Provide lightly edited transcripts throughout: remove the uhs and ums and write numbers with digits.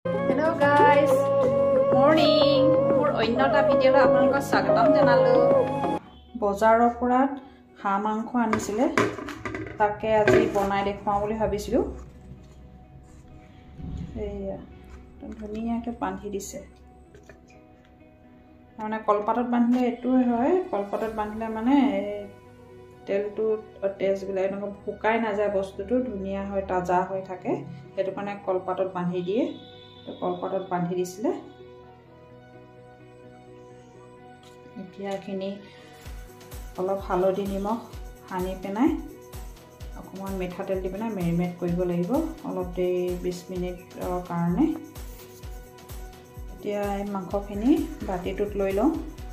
Hello guys, good morning. মোৰ অন্যটা ভিডিঅ'লৈ আপোনালোকক স্বাগতম জনালো। বজাৰৰ পৰা হাঁহ মাংস আনিছিলে, তাকে আজি বনাই দেখুৱাম বুলি ভাবিছিলো। এইয়া ধুনীয়াকৈ বান্ধি দিছে। মানে কলপাতত বান্ধিলে এইটোৱে হয়, কলপাতত বান্ধিলে মানে তেলটো তেজবিলাক এনেকৈ শুকাই নাযায়, বস্তুটো ধুনীয়া হয়, তাজা হৈ থাকে। সেইটো কাৰণে কলপাতত বান্ধি দিয়ে। কলপাতত বান্ধি দিছিলে। এতিয়া এইখিনি অলপ হালধি নিমখ সানি পেলাই অকণমান মিঠাতেল দি পেলাই মেৰিনেট কৰিব লাগিব অলপ দেৰি 20 মিনিটৰ কাৰণে। এতিয়া এই মাংসখিনি বাতিটোত লৈ লওঁ।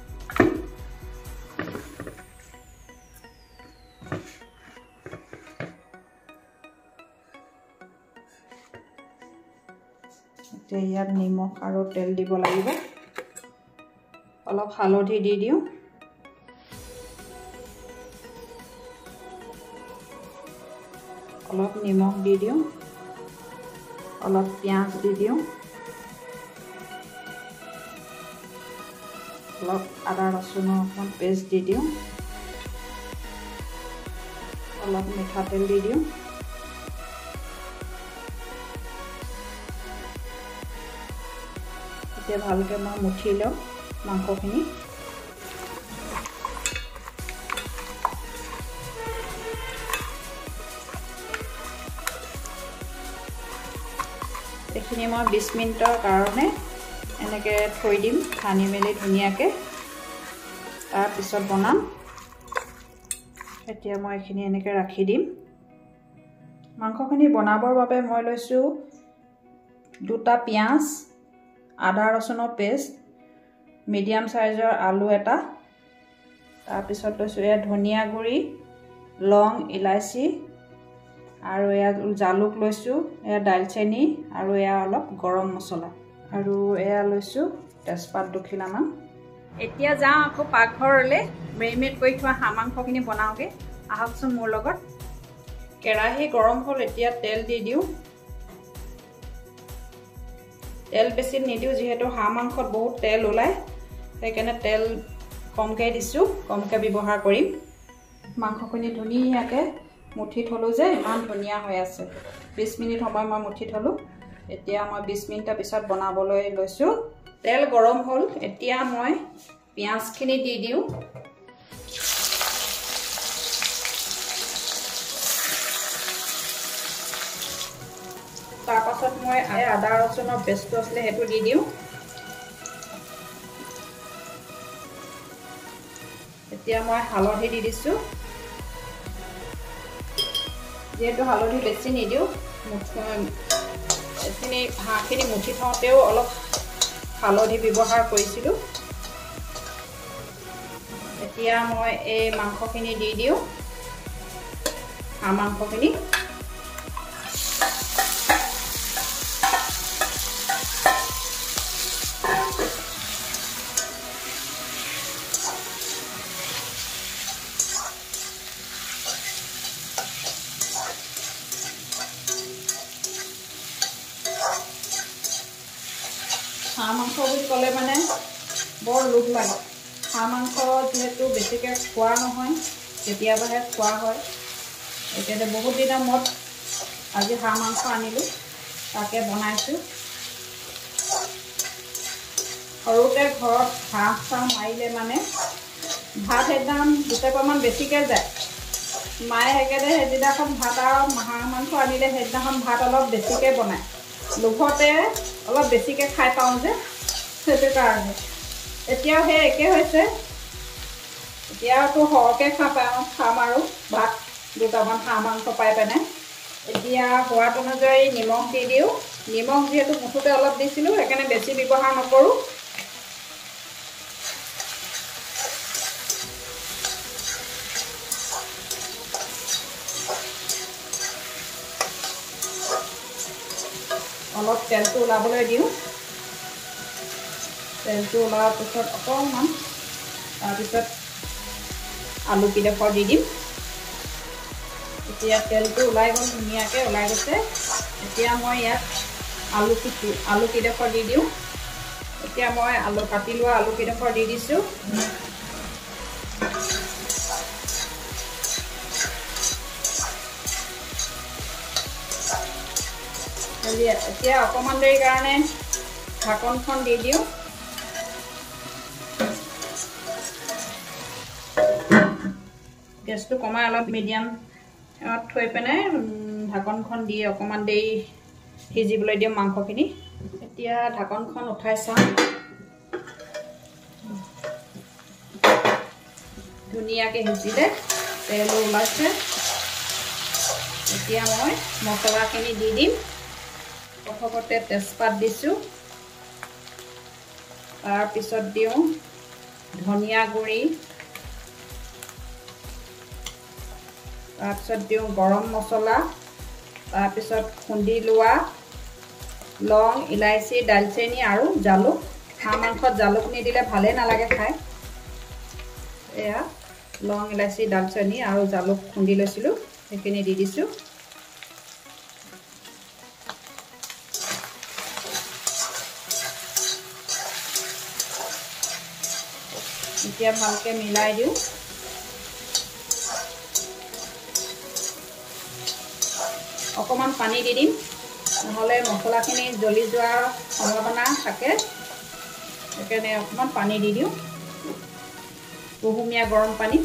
এতিয়া ইয়াত নিমখ আৰু তেল দিব লাগিব। অলপ হালধি দি দিওঁ। অলপ নিমখ দি দিওঁ। অলপ পিঁয়াজ দি দিওঁ। অলপ আদা ৰচুনৰ অকণমান পেষ্ট দি দিওঁ। অলপ মিঠাতেল দি দিওঁ। এতিয়া ভালকৈ মই মুঠি লওঁ মাংসখিনি। এইখিনি মই 20 মিনিটৰ কাৰণে এনেকৈ থৈ দিম, সানি মেলি ধুনীয়াকৈ। তাৰপিছত বনাম। এতিয়া মই এইখিনি এনেকৈ ৰাখি দিম। মাংসখিনি বনাবৰ বাবে মই লৈছোঁ 2টা পিঁয়াজ, আদা ৰচুনৰ পেষ্ট, মিডিয়াম সাইজৰ আলু এটা, তাৰপিছত লৈছোঁ এয়া ধনিয়া গুড়ি, লং, ইলাচি আৰু এয়া জালুক লৈছোঁ, এয়া দালচেনি আৰু এয়া অলপ গৰম মছলা আৰু এয়া লৈছোঁ তেজপাত 2 খিলামান। এতিয়া যাওঁ আকৌ পাকঘৰলৈ মেৰিনেট কৰি থোৱা হাঁহ মাংসখিনি বনাওঁগৈ। আহকচোন মোৰ লগত। কেৰাহী গৰম হ'ল, এতিয়া তেল দি দিওঁ। তেল বেছি নিদিওঁ, যিহেতু হাঁহ মাংসত বহুত তেল ওলায়, সেইকাৰণে তেল কমকৈ দিছোঁ, কমকৈ ব্যৱহাৰ কৰিম। মাংসখিনি ধুনীয়াকৈ মুঠি থলোঁ যে ইমান ধুনীয়া হৈ আছে। 20 মিনিট সময় মই মুঠি থলোঁ। এতিয়া মই 20 মিনিটৰ পিছত বনাবলৈ লৈছোঁ। তেল গৰম হ'ল, এতিয়া মই পিঁয়াজখিনি দি দিওঁ। তাৰপাছত মই আদা ৰচুনৰ পেষ্টটো আছিলে সেইটো দি দিওঁ। এতিয়া মই হালধি দি দিছোঁ। যিহেতু হালধি বেছি নিদিওঁ, এইখিনি হাঁহখিনি মুঠি থওঁতেও অলপ হালধি ব্যৱহাৰ কৰিছিলোঁ। এতিয়া মই এই মাংসখিনি দি দিওঁ, হাঁহ মাংসখিনি। হাঁহ মাংস বুলি ক'লে মানে বৰ লোভ লাগে। হাঁহ মাংস যিহেতু বেছিকৈ খোৱা নহয়, কেতিয়াবাহে খোৱা হয়। এতিয়া বহুত দিনৰ মূৰত আজি হাঁহ মাংস আনিলোঁ, তাকে বনাইছোঁ। সৰুতে ঘৰত হাঁহ চাহ মাৰিলে মানে ভাত সেইদিনাখন 2 টেপামান বেছিকৈ যায়। মায়ে সেইদিনাখন ভাত আৰু হাঁহ মাংস আনিলে সেইদিনাখন ভাত অলপ বেছিকৈ বনায়। লোভতে অলপ বেছিকৈ খাই পাওঁ যে, সেইটো কাৰণে। এতিয়াও সেই একে হৈছে। এতিয়াওতো সৰহকৈ খাম আৰু ভাত 2টামান হাঁহ মাংস পাই পেলাই। এতিয়া সোৱাদ অনুযায়ী নিমখ দি দিওঁ। নিমখ যিহেতু মুঠতে অলপ দিছিলোঁ, সেইকাৰণে বেছি ব্যৱহাৰ নকৰোঁ। অলপ তেলটো ওলাবলৈ দিওঁ। তেলটো ওলোৱাৰ পিছত অকণমান তাৰপিছত আলুকেইডোখৰ দি দিম। এতিয়া তেলটো ওলাই গ'ল, ধুনীয়াকৈ ওলাই গৈছে। এতিয়া মই ইয়াত আলু কিডখৰ দি দিওঁ এতিয়া মই আলু কাটি লোৱা আলু কিডখৰ দি দিছোঁ এতিয়া অকমান দেৰি কাৰণে ঢাকনখন দি দিওঁ গেছটো কমাই অলপ মিডিয়াম থৈ পেনে ঢাকনখন দি অকমান দেৰি সিজিবলৈ দিওঁ মাংসখিনি এতিয়া ঢাকনখন উঠাই চাম ধুনীয়াকৈ সিজিলে তেল ওলাইছে এতিয়া মই মছলাখিনি দি দিম প্ৰথমতে তেজপাত দিছোঁ তাৰপিছত দিওঁ ধনিয়া গুড়ি তাৰপিছত দিওঁ গৰম মছলা তাৰপিছত খুন্দি লোৱা লং ইলাইচি দালচেনি আৰু জালুক হাঁহ মাংসত জালুক নিদিলে ভালে নালাগে খাই এয়া লং ইলাইচি দালচেনি আৰু জালুক খুন্দি লৈছিলোঁ সেইখিনি দি দিছোঁ এতিয়া ভালকৈ মিলাই দিওঁ অকমান পানী দি দিম নহলে মছলাখিনি জ্বলি যোৱাৰ সম্ভাৱনা থাকে সেইকাৰণে অকমান পানী দি দিওঁ কুহুমীয়া গৰম পানী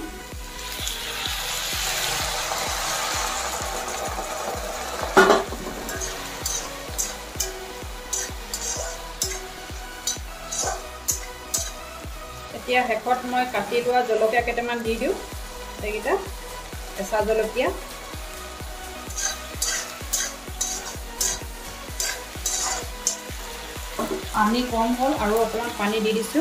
এতিয়া শেষত মই কাটি লোৱা জলকীয়া কেইটামান দি দিওঁ এইকেইটা কেঁচা জলকীয়া পানী কম হ'ল আৰু অকমান পানী দি দিছোঁ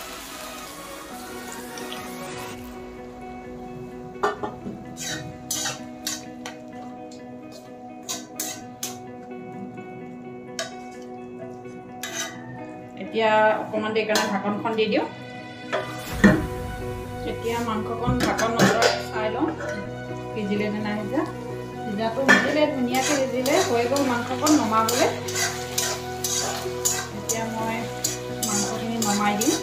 এতিয়া অকমান দেৰি কাৰণে ঢাকনখন দি দিওঁ এতিয়া মাংসকণ ঢাকন নজৰাই চাই লওঁ সিজিলে নে নাই সিজাটো সিজিলে ধুনীয়াকৈ সিজিলে হৈ গ'ল মাংসকণ নমাবলৈ এতিয়া মই মাংসখিনি নমাই দিম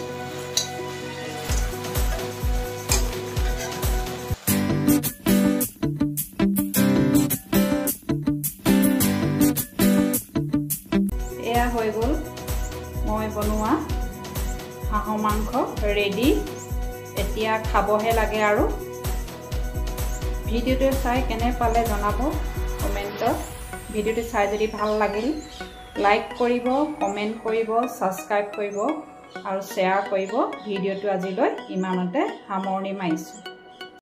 এয়া হৈ গ'ল মই বনোৱা হাঁহৰ মাংস ৰেডি এতিয়া খাবহে লাগে আৰু ভিডিঅ'টো চাই কেনে পালে জনাব কমেণ্টত ভিডিঅ'টো চাই যদি ভাল লাগিল লাইক কৰিব কমেণ্ট কৰিব ছাবস্ক্ৰাইব কৰিব আৰু শ্বেয়াৰ কৰিব ভিডিঅ'টো আজিলৈ ইমানতে সামৰণি মাৰিছোঁ